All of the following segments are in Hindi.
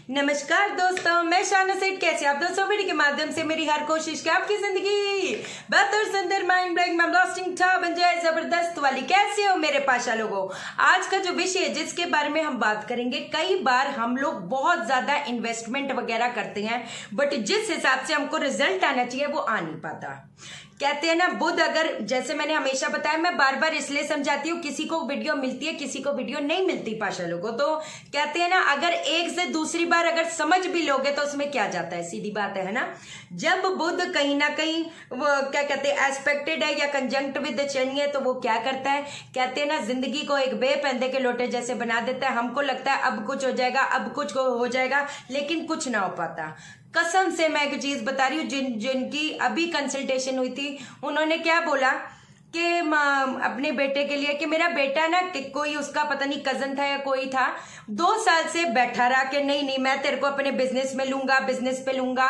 नमस्कार दोस्तों, मैं शाना सेठ। कैसे आप दोस्तों? वीडियो के माध्यम से मेरी हर कोशिश कि आपकी जिंदगी बेहतर, सुंदर, माइंड ब्लोइंग, ब्लास्टिंग था बन जाए, जबरदस्त वाली। कैसे हो मेरे पाशा लोगों? आज का जो विषय है जिसके बारे में हम बात करेंगे, कई बार हम लोग बहुत ज्यादा इन्वेस्टमेंट वगैरह करते हैं, बट जिस हिसाब से हमको रिजल्ट आना चाहिए वो आ नहीं पाता। कहते हैं ना, बुध अगर, जैसे मैंने हमेशा बताया, मैं बार बार इसलिए समझाती हूँ, किसी को वीडियो मिलती है, किसी को वीडियो नहीं मिलती पाशा लोगों। तो कहते हैं ना, अगर एक से दूसरी बार अगर समझ भी लोगे तो उसमें क्या जाता है, सीधी बात है ना। जब बुध कहीं ना कहीं वो क्या कहते हैं, एस्पेक्टेड है या कंजंक्ट विद शनि है, तो वो क्या करता है, कहते हैं ना, जिंदगी को एक बेपंदे के लोटे जैसे बना देता है। हमको लगता है अब कुछ हो जाएगा, अब कुछ हो जाएगा, लेकिन कुछ ना हो पाता। कसम से मैं एक चीज बता रही हूँ, जिनकी अभी कंसल्टेशन हुई थी, उन्होंने क्या बोला कि अपने बेटे के लिए, कि मेरा बेटा ना, कि कोई उसका पता नहीं कजन था या कोई था, 2 साल से बैठा रहा कि नहीं मैं तेरे को अपने बिजनेस में लूंगा, बिजनेस पे लूंगा,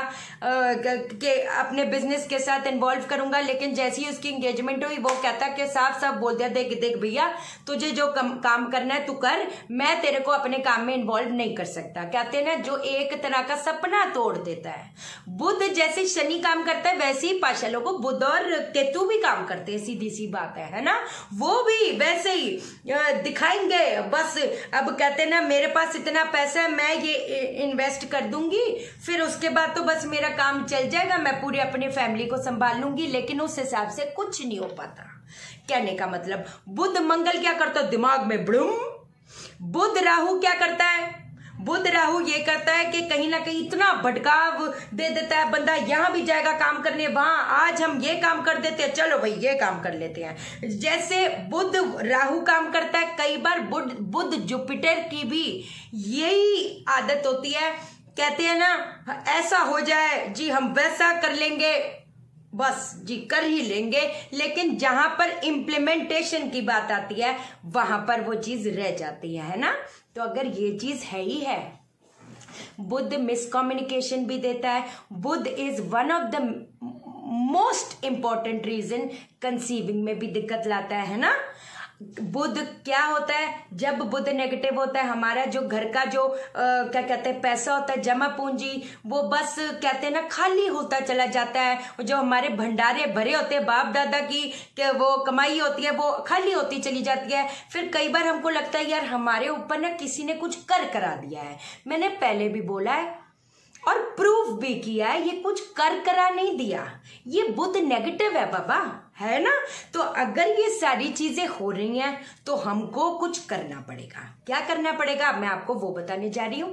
कि अपने बिजनेस के साथ इन्वॉल्व करूंगा। लेकिन जैसी ही उसकी एंगेजमेंट हुई, वो कहता कि साफ साफ बोल दिया, देख देख भैया, तुझे जो काम करना है तू कर, मैं तेरे को अपने काम में इन्वॉल्व नहीं कर सकता। कहते हैं ना, जो एक तरह का सपना तोड़ देता है। बुध जैसे शनि काम करता है, वैसे ही पाशा लोगों बुध और केतु भी काम करते हैं, सीधी सी बात है ना। वो भी वैसे ही दिखाएंगे, बस अब कहते हैं ना, मेरे पास इतना पैसा है, मैं ये इन्वेस्ट कर दूंगी, फिर उसके बाद तो बस मेरा काम चल जाएगा, मैं पूरी अपनी फैमिली को संभाल लूंगी। लेकिन उस हिसाब से कुछ नहीं हो पाता। कहने का मतलब, बुध मंगल क्या करता है, दिमाग में ब्लूम। बुध राहु क्या करता है, बुध राहु ये करता है कि कहीं ना कहीं इतना भटकाव दे देता है, बंदा यहां भी जाएगा काम करने, वहां आज हम ये काम कर देते हैं, चलो भाई ये काम कर लेते हैं। जैसे बुध राहु काम करता है, कई बार बुध जुपिटर की भी यही आदत होती है। कहते हैं ना, ऐसा हो जाए जी, हम वैसा कर लेंगे, बस जी कर ही लेंगे। लेकिन जहां पर इम्प्लीमेंटेशन की बात आती है, वहां पर वो चीज रह जाती है ना। तो अगर ये चीज है ही है, बुध मिसकम्युनिकेशन भी देता है। Budh is one of the most important reason conceiving में भी दिक्कत लाता है ना। बुध क्या होता है, जब बुध नेगेटिव होता है, हमारा जो घर का जो क्या कहते हैं पैसा होता है, जमा पूंजी, वो बस कहते हैं ना खाली होता चला जाता है। जो हमारे भंडारे भरे होते हैं, बाप दादा की वो कमाई होती है, वो खाली होती चली जाती है। फिर कई बार हमको लगता है यार, हमारे ऊपर ना किसी ने कुछ कर करा दिया है। मैंने पहले भी बोला है और प्रूफ भी किया है, ये कुछ कर करा नहीं दिया, ये बुध नेगेटिव है बाबा, है ना। तो अगर ये सारी चीजें हो रही हैं, तो हमको कुछ करना पड़ेगा। क्या करना पड़ेगा, मैं आपको वो बताने जा रही हूं।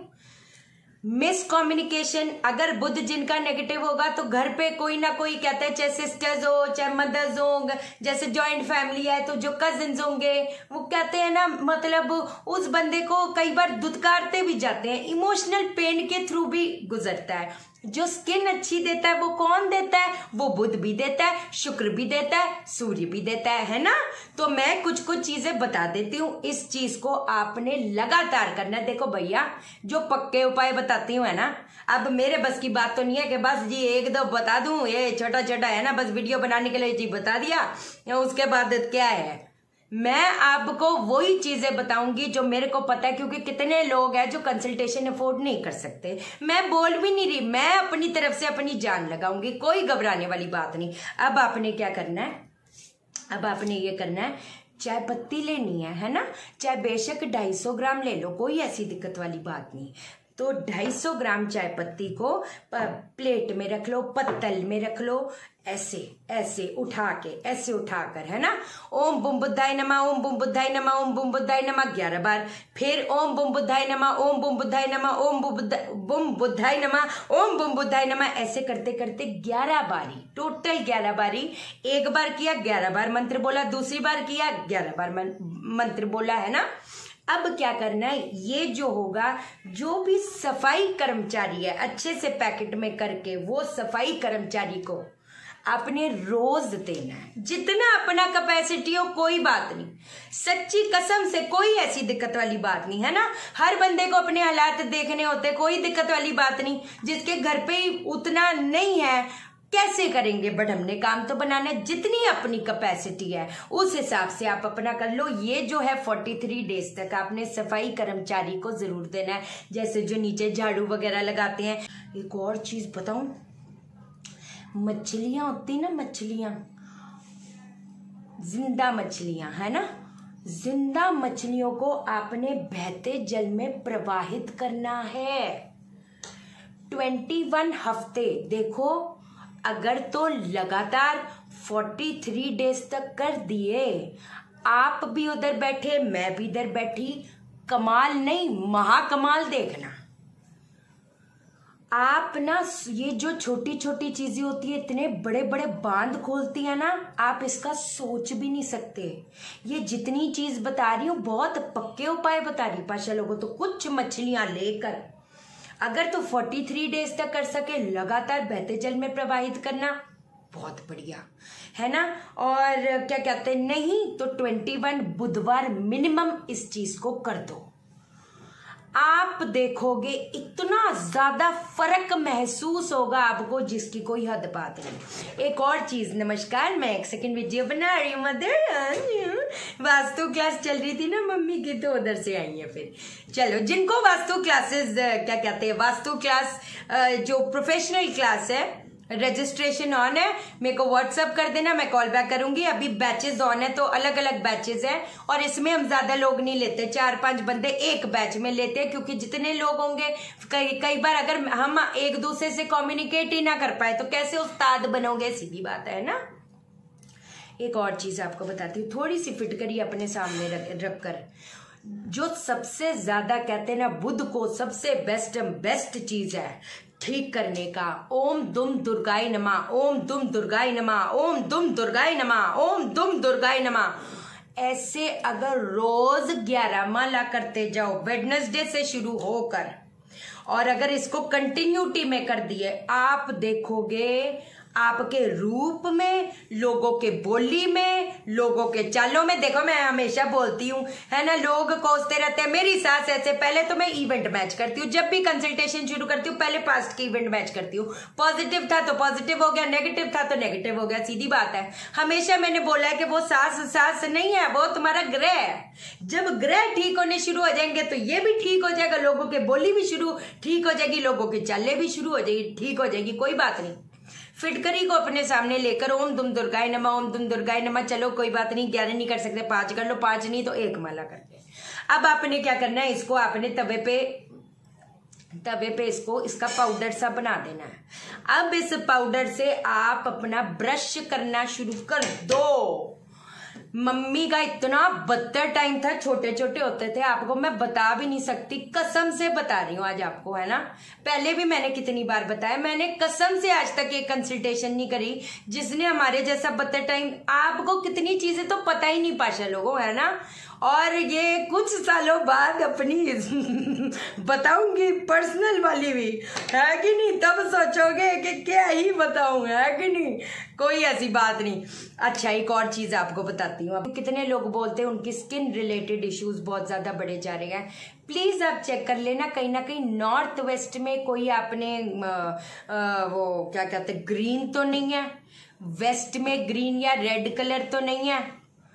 मिसकम्युनिकेशन, अगर बुध जिनका नेगेटिव होगा, तो घर पे कोई ना कोई कहता है, चाहे सिस्टर्स हो, चाहे मदर्स हो, जैसे जॉइंट फैमिली है तो जो कजिन्स होंगे, वो कहते हैं ना, मतलब उस बंदे को कई बार दुत्कारते भी जाते हैं, इमोशनल पेन के थ्रू भी गुजरता है। जो स्किन अच्छी देता है वो कौन देता है, वो बुध भी देता है, शुक्र भी देता है, सूर्य भी देता है ना। तो मैं कुछ चीजें बता देती हूँ, इस चीज को आपने लगातार करना है। देखो भैया, जो पक्के उपाय बताती हूँ है ना, अब मेरे बस की बात तो नहीं है कि बस जी एक दो बता दूं, ये छोटा छोटा है ना, बस वीडियो बनाने के लिए जी बता दिया, उसके बाद क्या है। मैं आपको वही चीजें बताऊंगी जो मेरे को पता है, क्योंकि कितने लोग हैं जो कंसल्टेशन अफोर्ड नहीं कर सकते। मैं बोल भी नहीं रही, मैं अपनी तरफ से अपनी जान लगाऊंगी, कोई घबराने वाली बात नहीं। अब आपने क्या करना है, अब आपने ये करना है, चाय पत्ती लेनी है ना, चाहे बेशक 250 ग्राम ले लो, कोई ऐसी दिक्कत वाली बात नहीं। तो 250 ग्राम चाय पत्ती को प्लेट में रख लो, पत्तल में रख लो, ऐसे ऐसे उठा के, ऐसे उठाकर, है ना। ओम बुम बुद्धाय नमः, ओम बुम बुद्धाय नमः, ओम बुम बुद्धाय नमः 11 बार, फिर ओम बुम बुद्धाय नमः, ओम बुम बुद्धाय नमः, ओम बुम बुद्धाय नमः, ओम बुम बुद्धाय नमः, ऐसे करते करते 11 बारी, टोटल 11 बारी। एक बार किया 11 बार मंत्र बोला, दूसरी बार किया 11 बार मंत्र बोला, है ना। अब क्या करना है, ये जो होगा, जो भी सफाई कर्मचारी है, अच्छे से पैकेट में करके वो सफाई कर्मचारी को आपने रोज देना है, जितना अपना कैपेसिटी हो, कोई बात नहीं। सच्ची कसम से कोई ऐसी दिक्कत वाली बात नहीं है ना। हर बंदे को अपने हालात देखने होते, कोई दिक्कत वाली बात नहीं। जिसके घर पे उतना नहीं है, कैसे करेंगे, बट हमने काम तो बनाना है। जितनी अपनी कैपेसिटी है उस हिसाब से आप अपना कर लो। ये जो है 43 डेज तक आपने सफाई कर्मचारी को जरूर देना है, जैसे जो नीचे झाड़ू वगैरह लगाते हैं। एक और चीज बताऊं, मछलियां होती ना, मछलियां, जिंदा मछलियां है ना, जिंदा मछलियों को आपने बहते जल में प्रवाहित करना है 21 हफ्ते। देखो, अगर तो लगातार 43 डेज तक कर दिए, आप भी उधर बैठे मैं भी इधर बैठी, कमाल नहीं महाकमाल देखना। आप ना ये जो छोटी छोटी चीजें होती है इतने बड़े बड़े बांध खोलती है ना, आप इसका सोच भी नहीं सकते। ये जितनी चीज बता रही हूँ बहुत पक्के उपाय बता रही पाशा लोगों। तो कुछ मछलियां लेकर अगर तो 43 डेज तक कर सके लगातार बहते जल में प्रवाहित करना, बहुत बढ़िया है ना। और क्या कहते हैं, नहीं तो 21 बुधवार मिनिमम इस चीज को कर दो। आप देखोगे इतना ज्यादा फर्क महसूस होगा आपको जिसकी कोई हद बात नहीं। एक और चीज, नमस्कार, मैं एक सेकंड वीडियो बना रही हूँ मदर। वास्तु क्लास चल रही थी ना मम्मी की, तो उधर से आई है। फिर चलो, जिनको वास्तु क्लासेस क्या कहते हैं, वास्तु क्लास जो प्रोफेशनल क्लास है, रजिस्ट्रेशन ऑन है, मेरे को व्हाट्सअप कर देना, मैं कॉल बैक करूंगी। अभी बैचेस ऑन है, तो अलग अलग बैचेस हैं और इसमें हम ज्यादा लोग नहीं लेते, 4-5 बंदे एक बैच में लेते हैं, क्योंकि जितने लोग होंगे कई बार अगर हम एक दूसरे से कम्युनिकेट ही ना कर पाए तो कैसे उस्ताद बनोगे, सीधी बात है ना। एक और चीज आपको बताती हूँ, थोड़ी सी फिटकरी अपने सामने रख कर, जो सबसे ज्यादा कहते हैं ना बुध को सबसे बेस्ट चीज है ठीक करने का, ओम दुम दुर्गाय नमः, ओम दुम दुर्गाय नमः, ओम दुम दुर्गाय नमः, ओम दुम दुर्गाय नमः। ऐसे अगर रोज 11 माला करते जाओ वेडनेसडे से शुरू होकर, और अगर इसको कंटिन्यूटी में कर दिए, आप देखोगे आपके रूप में, लोगों के बोली में, लोगों के चालों में। देखो, मैं हमेशा बोलती हूँ है ना, लोग कोसते रहते हैं मेरी सास ऐसे। पहले तो मैं इवेंट मैच करती हूँ, जब भी कंसल्टेशन शुरू करती हूँ पहले पास्ट की इवेंट मैच करती हूँ। पॉजिटिव था तो पॉजिटिव हो गया, नेगेटिव था तो नेगेटिव हो गया, सीधी बात है। हमेशा मैंने बोला है कि वो सास नहीं है, वो तुम्हारा ग्रह है। जब ग्रह ठीक होने शुरू हो जाएंगे तो ये भी ठीक हो जाएगा, लोगों के बोली भी शुरू ठीक हो जाएगी, लोगों की चालें भी शुरू हो जाएगी, ठीक हो जाएगी, कोई बात नहीं। फिटकरी को अपने सामने लेकर ओम दुम दुर्गाय नमः, ओम दुम दुर्गाय नमः। चलो कोई बात नहीं, 11 नहीं कर सकते, 5 कर लो, 5 नहीं तो 1 माला करते। अब आपने क्या करना है, इसको आपने तवे पे इसको इसका पाउडर सा बना देना है। अब इस पाउडर से आप अपना ब्रश करना शुरू कर दो। मम्मी का इतना बदतर टाइम था, छोटे छोटे होते थे, आपको मैं बता भी नहीं सकती, कसम से बता रही हूँ आज आपको, है ना। पहले भी मैंने कितनी बार बताया, मैंने कसम से आज तक एक कंसल्टेशन नहीं करी जिसने हमारे जैसा बदतर टाइम। आपको कितनी चीजें तो पता ही नहीं पाशा लोगों, है ना। और ये कुछ सालों बाद अपनी बताऊंगी पर्सनल वाली भी, है कि नहीं, तब सोचोगे कि क्या ही बताऊं, है कि नहीं, कोई ऐसी बात नहीं। अच्छा, एक और चीज आपको बताती हूँ। अब कितने लोग बोलते हैं उनकी स्किन रिलेटेड इश्यूज बहुत ज्यादा बढ़े जा रहे हैं, प्लीज आप चेक कर लेना, कहीं ना कहीं नॉर्थ वेस्ट में कोई आपने वो क्या कहते हैं ग्रीन तो नहीं है, वेस्ट में ग्रीन या रेड कलर तो नहीं है,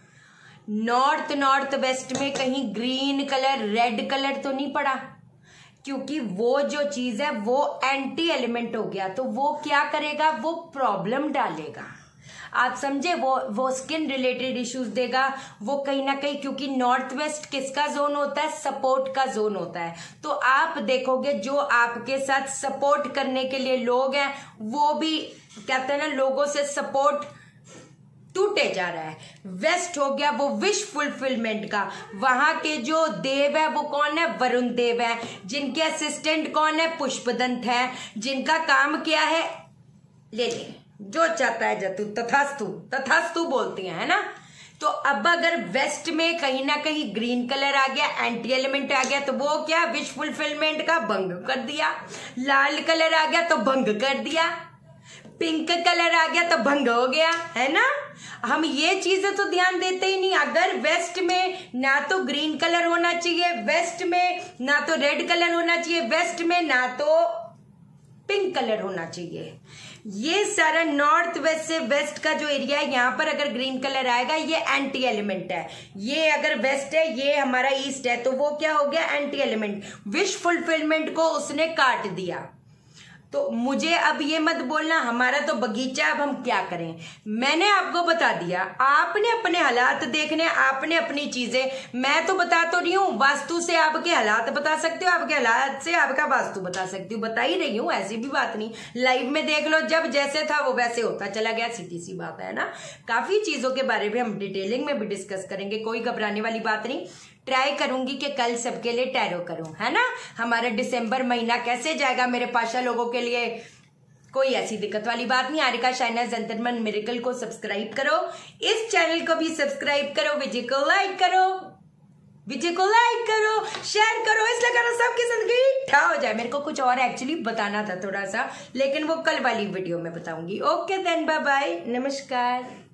नॉर्थ वेस्ट में कहीं ग्रीन कलर रेड कलर तो नहीं पड़ा, क्योंकि वो जो चीज है वो एंटी एलिमेंट हो गया, तो वो क्या करेगा, वो प्रॉब्लम डालेगा। आप समझे, वो स्किन रिलेटेड इश्यूज देगा, वो कहीं ना कहीं, क्योंकि नॉर्थ वेस्ट किसका जोन होता है, सपोर्ट का जोन होता है। तो आप देखोगे जो आपके साथ सपोर्ट करने के लिए लोग हैं, वो भी कहते हैं ना, लोगों से सपोर्ट टूटे जा रहा है। वेस्ट हो गया वो विश फुलफिलमेंट का, वहां के जो देव है वो कौन है, वरुण देव है, जिनके असिस्टेंट कौन है, पुष्पदंत है, जिनका काम क्या है, ले जो चाहता है जतु तथास्तु बोलती है ना। तो अब अगर वेस्ट में कहीं ना कहीं ग्रीन कलर आ गया, एंटी एलिमेंट आ गया, तो वो क्या, विश फुलफिलमेंट का भंग कर दिया। लाल कलर आ गया तो भंग कर दिया, पिंक कलर आ गया तो भंग हो गया, है ना। हम ये चीजें तो ध्यान देते ही नहीं। अगर वेस्ट में ना तो ग्रीन कलर होना चाहिए, वेस्ट में ना तो रेड कलर होना चाहिए, वेस्ट में ना तो पिंक कलर होना चाहिए। ये सारा नॉर्थ वेस्ट से वेस्ट का जो एरिया है, यहाँ पर अगर ग्रीन कलर आएगा ये एंटी एलिमेंट है। ये अगर वेस्ट है, ये हमारा ईस्ट है, तो वो क्या हो गया? Anti element. विश फुलफिलमेंट को उसने काट दिया। तो मुझे अब ये मत बोलना हमारा तो बगीचा, अब हम क्या करें। मैंने आपको बता दिया, आपने अपने हालात देखने, आपने अपनी चीजें, मैं तो बता तो रही हूँ, वास्तु से आपके हालात बता सकते हो, आपके हालात से आपका वास्तु बता सकती हूँ, बता ही रही हूँ, ऐसी भी बात नहीं। लाइव में देख लो, जब जैसे था वो वैसे होता चला गया, सीधी सी बात है ना। काफी चीजों के बारे में हम डिटेलिंग में भी डिस्कस करेंगे, कोई घबराने वाली बात नहीं। ट्राई करूंगी कि कल सबके लिए टैरो करूं, है ना। हमारा दिसंबर महीना कैसे जाएगा मेरे पाशा लोगों के लिए, कोई ऐसी दिक्कत वाली बात नहीं। आरिका शाइना जंतर मंतर मिरेकल को सब्सक्राइब करो, इस चैनल को भी सब्सक्राइब करो, वीडियो को लाइक करो, शेयर करो, इसलिए करो सबकी जिंदगी ठा हो जाए। मेरे को कुछ और एक्चुअली बताना था थोड़ा सा, लेकिन वो कल वाली वीडियो में बताऊंगी। ओके देन, बाय बाय, नमस्कार।